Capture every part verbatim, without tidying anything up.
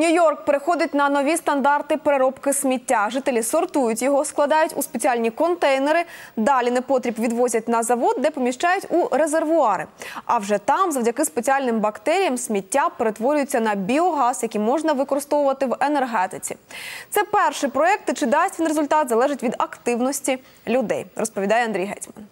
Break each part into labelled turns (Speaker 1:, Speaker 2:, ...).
Speaker 1: Нью-Йорк переходить на нові стандарти переробки сміття. Жителі сортують його, складають у спеціальні контейнери. Далі непотріб відвозять на завод, де поміщають у резервуари. А вже там, завдяки спеціальним бактеріям, сміття перетворюється на біогаз, який можна використовувати в енергетиці. Це перший проєкт, і чи дасть він результат, залежить від активності людей, розповідає Андрій Гетьман.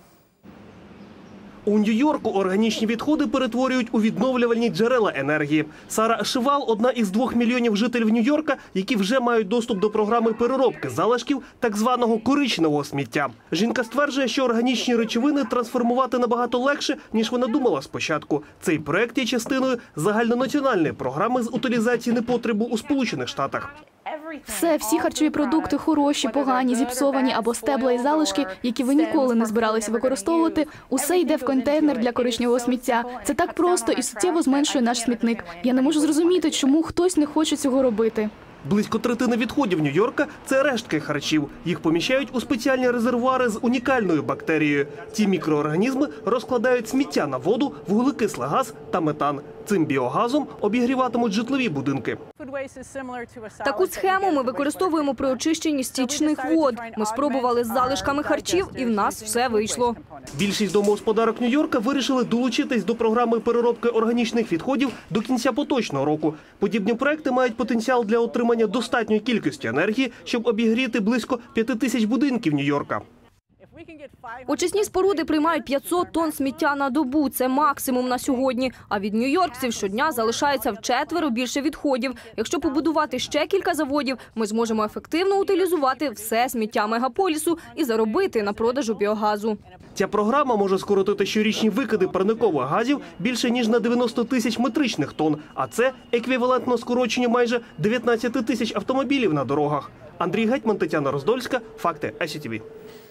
Speaker 2: У Нью-Йорку органічні відходи перетворюють у відновлювальні джерела енергії. Сара Шивал – одна із двох мільйонів жителів Нью-Йорка, які вже мають доступ до програми переробки залишків так званого коричневого сміття. Жінка стверджує, що органічні речовини трансформувати набагато легше, ніж вона думала спочатку. Цей проект є частиною загальнонаціональної програми з утилізації непотребу у Сполучених Штатах.
Speaker 3: Все, всі харчові продукти, хороші, погані, зіпсовані або стебла і залишки, які ви ніколи не збиралися використовувати, усе йде в контейнер для коричневого сміття. Це так просто і суттєво зменшує наш смітник. Я не можу зрозуміти, чому хтось не хоче цього робити.
Speaker 2: Близько третини відходів Нью-Йорка – це рештки харчів. Їх поміщають у спеціальні резервуари з унікальною бактерією. Ці мікроорганізми розкладають сміття на воду, вуглекислий газ та метан. Цим біогазом обігріватимуть житлові будинки.
Speaker 4: Таку схему ми використовуємо при очищенні стічних вод. Ми спробували з залишками харчів, і в нас все вийшло.
Speaker 2: Більшість домогосподарок Нью-Йорка вирішили долучитись до програми переробки органічних відходів до кінця поточного року. Подібні проекти мають потенціал для отримання достатньої кількості енергії, щоб обігріти близько п'яти тисяч будинків Нью-Йорка.
Speaker 4: Очисні споруди приймають п'ятсот тонн сміття на добу. Це максимум на сьогодні. А від нью-йоркців щодня залишається вчетверо більше відходів. Якщо побудувати ще кілька заводів, ми зможемо ефективно утилізувати все сміття мегаполісу і заробити на продажу біогазу.
Speaker 2: Ця програма може скоротити щорічні викиди парникових газів більше ніж на дев'яносто тисяч метричних тонн. А це еквівалентно скороченню майже дев'ятнадцяти тисяч автомобілів на дорогах. Андрій Гетьман, Тетяна Роздольська. Факти ай сі ті ві.